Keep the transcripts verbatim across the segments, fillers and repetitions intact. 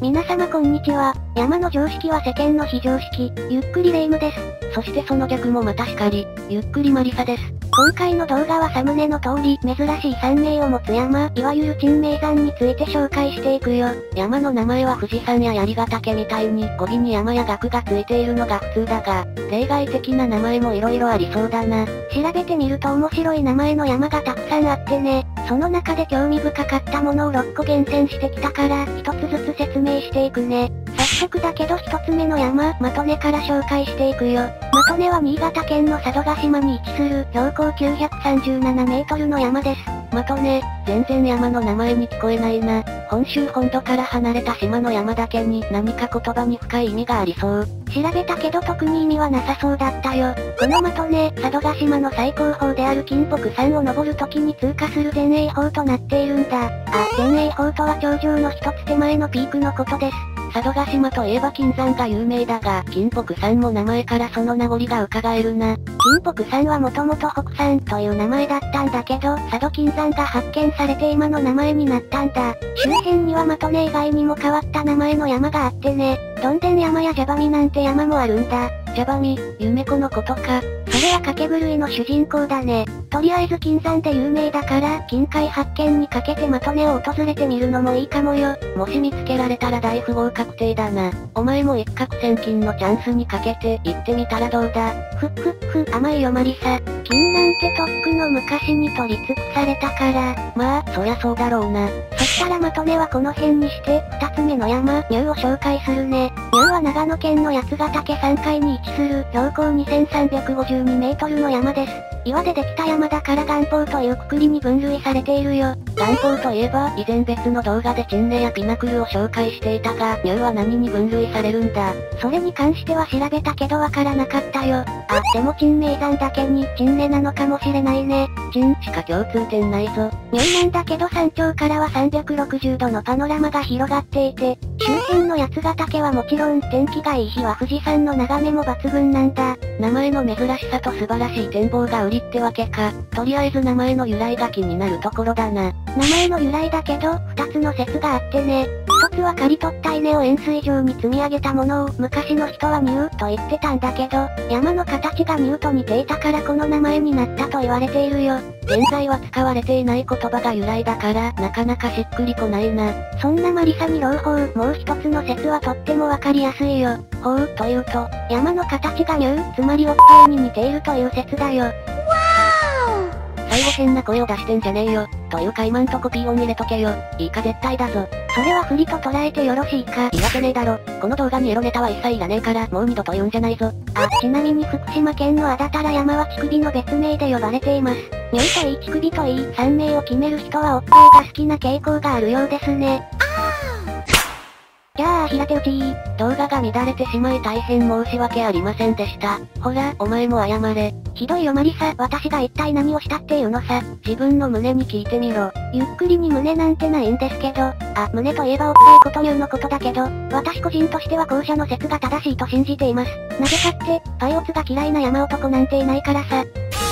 皆様こんにちは。山の常識は世間の非常識。ゆっくりレ夢ムです。 そしてその逆もまたしかり、ゆっくりマリサです。 今回の動画はサムネの通り、珍しい山名を持つ山、いわゆる珍名山について紹介していくよ。 山の名前は富士山や槍ヶ岳みたいに語尾に山や岳がついているのが普通だが、例外的な名前も色々ありそうだな。 調べてみると面白い名前の山がたくさんあってね。その中で興味深かったものをろっこ厳選してきたから、ひとつずつ説明していくね。早速だけどひとつめの山、的根から紹介していくよ。的根は新潟県の佐渡島に位置する標高きゅうひゃくさんじゅうななメートルの山です。 的根、全然山の名前に聞こえないな。本州本土から離れた島の山だけに何か言葉に深い意味がありそう。 調べたけど特に意味はなさそうだったよ。この的根、佐渡島の最高峰である金北山を登る時に通過する前衛峰となっているんだ。あ、前衛峰とは頂上の一つ手前のピークのことです。 佐渡島といえば金山が有名だが、金北山も名前からその名残が伺えるな。 金北山はもともと北山という名前だったんだけど、佐渡金山が発見されて今の名前になったんだ。周辺には的根以外にも変わった名前の山があってね。どんでん山やジャバミなんて山もあるんだ。 ジャバミ、夢子のことか。 それは掛け狂いの主人公だね。とりあえず金山で有名だから、金塊発見にかけて的根を訪れてみるのもいいかもよ。 もし見つけられたら大富豪確定だな。お前も一攫千金のチャンスにかけて行ってみたらどうだ。 ふっふっふ、甘いよマリサ。金なんてとっくの昔に取り尽くされたから。 まあ、そりゃそうだろうな。 そしたら的根はこの辺にして、二つ目の山、ニューを紹介するね。ニューは長野県の八ヶ岳山塊に位置する、標高にせんさんびゃくごじゅうにメートルの山です。岩でできた山だから岩峰というくくりに分類されているよ。 岩峰といえば、以前別の動画で珍根やピナクルを紹介していたが、ニューは何に分類されるんだ。 それに関しては調べたけどわからなかったよ。あ、でも珍名山だけに珍根なのかもしれないね。 珍しか共通点ないぞ。 ニューなんだけど山頂からはさんびゃくろくじゅうどのパノラマが広がっていて、周辺の八ヶ岳はもちろん天気がいい日は富士山の眺めも抜群なんだ。 名前の珍しさと素晴らしい展望が売りってわけか。とりあえず名前の由来が気になるところだな。 名前の由来だけど、二つの説があってね。一つは刈り取った稲を円錐状に積み上げたものを昔の人はニューと言ってたんだけど、山の形がニューと似ていたからこの名前になったと言われているよ。 現在は使われていない言葉が由来だから、なかなかしっくりこないな。 そんなマリサに朗報、もう一つの説はとってもわかりやすいよ。 ほう、というと、 山の形がニュー、つまりおっぱいに似ているという説だよ。 最後変な声を出してんじゃねえよ。というか今んとこピー音入れとけよ。いいか絶対だぞ。 それは不利と捉えてよろしいか。 いいわけねえだろ。この動画にエロネタは一切いらねえから、もう二度と言うんじゃないぞ。 あ、ちなみに福島県の安達太良山は乳首の別名で呼ばれています。ニューといい乳首といい、山名を決める人はおっぱいが好きな傾向があるようですね。じゃあ、平手打ち動画が乱れてしまい大変申し訳ありませんでした。ほら、お前も謝れ。 ひどいよマリサ、私が一体何をしたっていうのさ。 自分の胸に聞いてみろ。 ゆっくりに胸なんてないんですけど。あ、胸といえばおっぱいことニューのことだけど、私個人としては後者の説が正しいと信じています。なぜかって、パイオツが嫌いな山男なんていないからさ。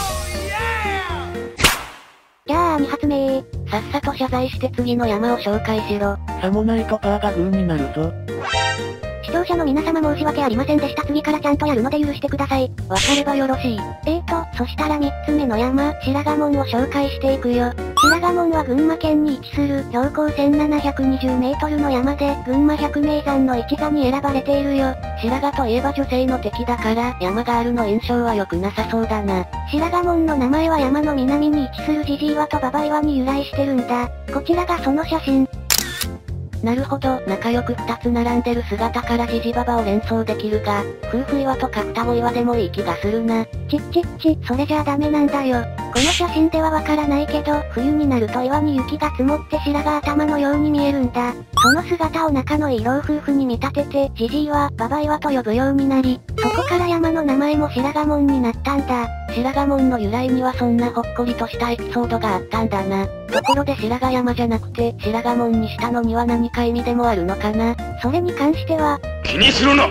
じゃあ、に発目さっさと謝罪して次の山を紹介しろ。 さもないとパーがグーになるぞ。 視聴者の皆様申し訳ありませんでした。次からちゃんとやるので許してください。 わかればよろしい。 えーと、そしたらみっつめの山、白髪門を紹介していくよ。白髪門は群馬県に位置する標高せんななひゃくにじゅうメートルの山で、群馬百名山の一座に選ばれているよ。 白髪といえば女性の敵だから、山ガールの印象は良くなさそうだな。 白髪門の名前は山の南に位置するジジイワとババイワに由来してるんだ。こちらがその写真。 なるほど、仲良く二つ並んでる姿からジジババを連想できるが、夫婦岩とか双子岩でもいい気がするな。 ちっちっち、それじゃあダメなんだよ。この写真ではわからないけど、冬になると岩に雪が積もって白髪頭のように見えるんだ。その姿を仲のいい老夫婦に見立てて、ジジイワ、ババイワと呼ぶようになり、そこから山の名前も白髪門になったんだ。 白髪門の由来にはそんなほっこりとしたエピソードがあったんだな。ところで白髪山じゃなくて、白髪門にしたのには何か意味でもあるのかな。 それに関しては、 気にするな。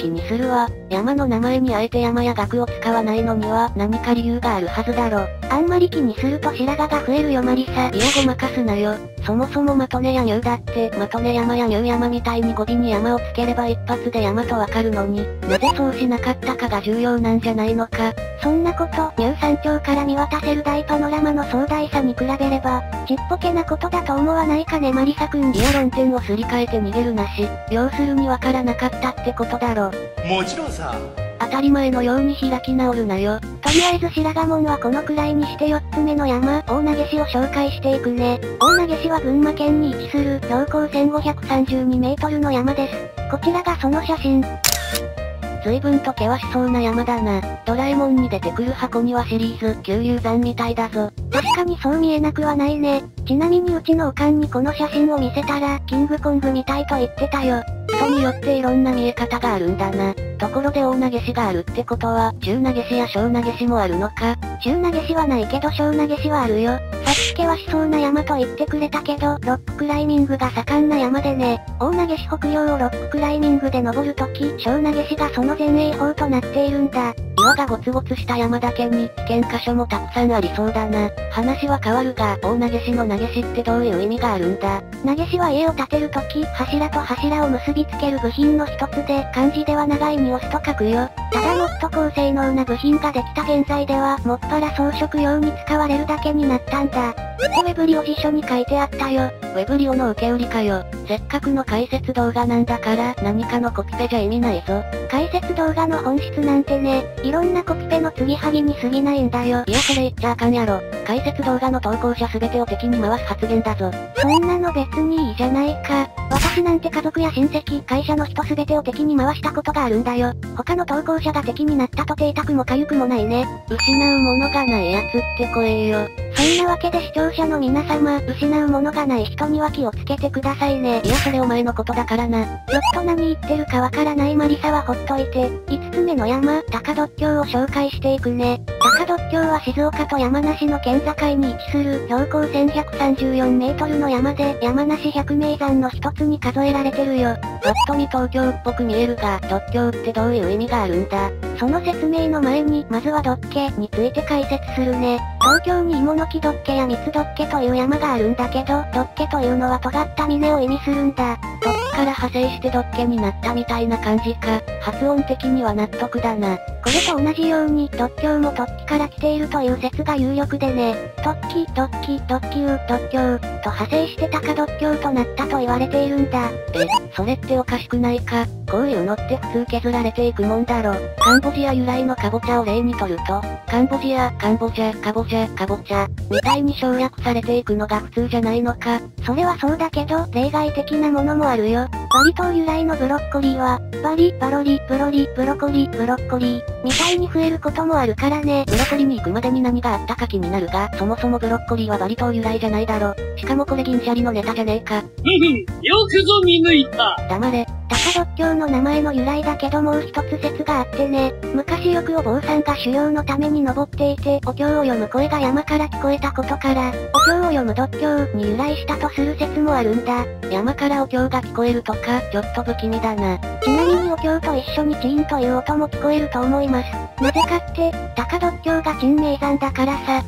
気にするわ。山の名前にあえて山や学を使わないのには何か理由があるはずだろ。 あんまり気にすると白髪が増えるよマリサ。 いやごまかすなよ。そもそも的根やニューだって、的根山やニュー山みたいに語尾に山をつければ一発で山とわかるのに、なぜそうしなかったかが重要なんじゃないのか。 そんなこと、ニュー山頂から見渡せる大パノラマの壮大さに比べれば、ちっぽけなことだと思わないかねマリサくん。 いや論点をすり替えて逃げるなし、要するにわからなかったってことだろ。 もちろんさ。 当たり前のように開き直るなよ。 とりあえず白髪門はこのくらいにしてよっつめの山、大投市を紹介していくね。大投市は群馬県に位置する標高せんごひゃくさんじゅうにメートルの山です。こちらがその写真。 随分と険しそうな山だな。ドラえもんに出てくる箱庭シリーズ、九龍山みたいだぞ。 確かにそう見えなくはないね。ちなみにうちのおかんにこの写真を見せたら、キングコングみたいと言ってたよ。 人によっていろんな見え方があるんだな。ところで大投しがあるってことは、中投しや小投しもあるのか？ 中投しはないけど小投しはあるよ。さっき険しそうな山と言ってくれたけど、ロッククライミングが盛んな山でね。大投し北陽をロッククライミングで登るとき、小投しがその前衛法となっているんだ。 岩がゴツゴツした山だけに、危険箇所もたくさんありそうだな。話は変わるが、大投しの投げしってどういう意味があるんだ？ 投げしは家を建てるとき、柱と柱を結びつける部品の一つで、漢字では長いに押すと書くよ。ただもっと高性能な部品ができた現在では、もっぱら装飾用に使われるだけになったんだ。ってウェブリオ辞書に書いてあったよ。 ウェブリオの受け売りかよ。せっかくの解説動画なんだから、何かのコピペじゃ意味ないぞ。 解説動画の本質なんてね、いろんなコピペの継ぎはぎに過ぎないんだよ。 いやそれ言っちゃあかんやろ。解説動画の投稿者すべてを敵に回す発言だぞ。 そんなの別にいいじゃないか。私なんて家族や親戚、会社の人すべてを敵に回したことがあるんだよ。他の投稿者が敵になったとて痛くも痒くもないね。 失うものがないやつって怖えよ。 そんなわけで視聴者の皆様、失うものがない人には気をつけてくださいね。 いやそれお前のことだからな。 よっと何言ってるかわからないマリサはほっといて、いつつめの山、高独峡を紹介していくね。高独峡は静岡と山梨の県境に位置する標高せんひゃくさんじゅうよんメートルの山で山梨百名山の一つに数えられてるよ。 ぱっと見東京っぽく見えるが、独峡ってどういう意味があるんだ？ その説明の前に、まずは独家について解説するね。東京に芋の木独家や三つ独家という山があるんだけど、独家というのは尖った峰を意味するんだ。 突起から派生して独家になったみたいな感じか。発音的には納得だな。 これと同じように、独峡も突起から来ているという説が有力でね。突起、独起、独級、独峡、と派生して高独峡となったと言われているんだ。 え、それっておかしくないか？こういうのって普通削られていくもんだろ。カンボジア由来のカボチャを例にとると、カンボジア、カンボジャ、カボチャ、カボチャ、みたいに省略されていくのが普通じゃないのか？ それはそうだけど、例外的なものもあるよ。バリ島由来のブロッコリーは、バリ、バロリ、ブロリ、ブロコリ、ブロッコリー、みたいに増えることもあるからね。 ブロコリに行くまでに何があったか気になるが、そもそもブロッコリーはバリ島由来じゃないだろ。しかもこれ銀シャリのネタじゃねえか。 ふふん、よくぞ見抜いた。 黙れ。 高独峡の名前の由来だけどもう一つ説があってね。昔よくお坊さんが修行のために登っていて、お経を読む声が山から聞こえたことから、お経を読む独峡に由来したとする説もあるんだ。 山からお経が聞こえるとか、ちょっと不気味だな。 ちなみにお経と一緒にチーンという音も聞こえると思います。なぜかって、高独峡が珍名山だからさ。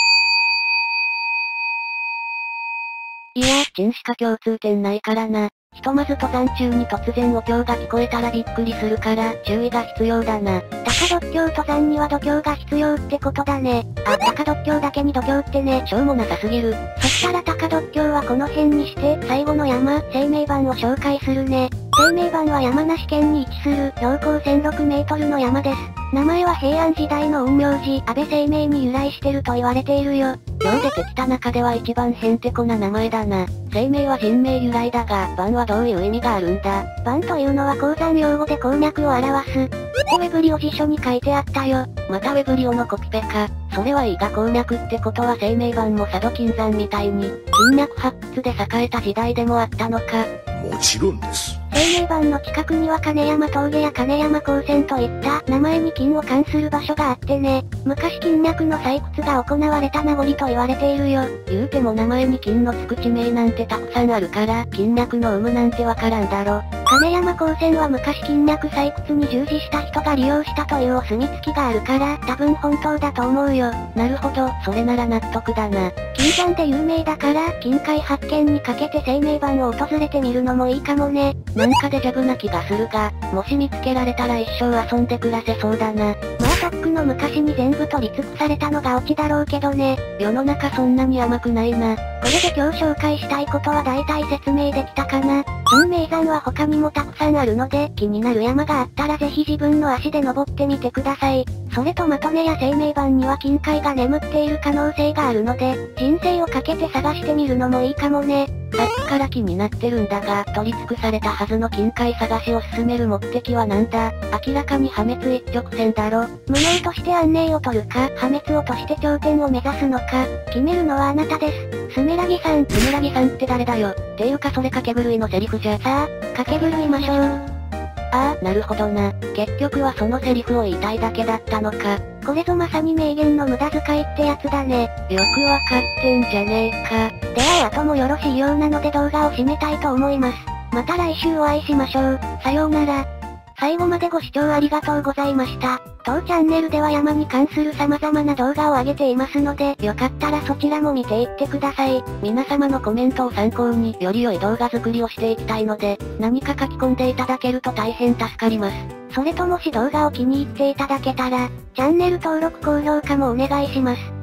いや、珍しか共通点ないからな。ひとまず登山中に突然お経が聞こえたらびっくりするから、注意が必要だな。 高独峡登山には度胸が必要ってことだね。あ、高独峡だけに度胸ってね。 しょうもなさすぎる。 そしたら高独峡はこの辺にして、最後の山、生命岩を紹介するね。生命岩は山梨県に位置する、標高せんろくメートルの山です。名前は平安時代の陰陽師、安倍晴明に由来してると言われているよ。 今日出てきた中では一番へんてこな名前だな。生命は人名由来だが、盤はどういう意味があるんだ？ 盤というのは鉱山用語で鉱脈を表す。ってウェブリオ辞書に書いてあったよ。 またウェブリオのコピペか。それはいいが鉱脈ってことは生命盤も佐渡金山みたいに、金脈発掘で栄えた時代でもあったのか？ もちろんです。 生命盤の近くには金山峠や金山高専といった名前に金を冠する場所があってね。昔金脈の採掘が行われた名残と言われているよ。 言うても名前に金のつく地名なんてたくさんあるから、金脈の有無なんてわからんだろ。 金山高専は昔金脈採掘に従事した人が利用したというお墨付きがあるから、多分本当だと思うよ。 なるほど、それなら納得だな。 金山で有名だから、金塊発見にかけて生命板を訪れてみるのもいいかもね。 なんかデジャブな気がするが、もし見つけられたら一生遊んで暮らせそうだな。 まあとっくの昔に全部取り尽くされたのがオチだろうけどね。 世の中そんなに甘くないな。 これで今日紹介したいことは大体説明できたかな。金名山は他にもたくさんあるので、気になる山があったらぜひ自分の足で登ってみてください。それと的根や生命板には金塊が眠っている可能性があるので、人生をかけて探してみるのもいいかもね。 さっきから気になってるんだが、取り尽くされたはずの金塊探しを進める目的はなんだ？明らかに破滅一直線だろ。 無能として安寧を取るか、破滅をとして頂点を目指すのか、決めるのはあなたです。スメラギさん。 スメラギさんって誰だよ。っていうかそれ掛け狂いのセリフじゃ。 さあ、掛け狂いましょう。 ああ、なるほどな。結局はそのセリフを言いたいだけだったのか。 これぞまさに名言の無駄遣いってやつだね。 よくわかってんじゃねえか。 では後もよろしいようなので動画を締めたいと思います。また来週お会いしましょう。さようなら。最後までご視聴ありがとうございました。当チャンネルでは山に関する様々な動画を上げていますので、よかったらそちらも見ていってください。 皆様のコメントを参考により良い動画作りをしていきたいので、何か書き込んでいただけると大変助かります。 それともし動画を気に入っていただけたら、チャンネル登録高評価もお願いします。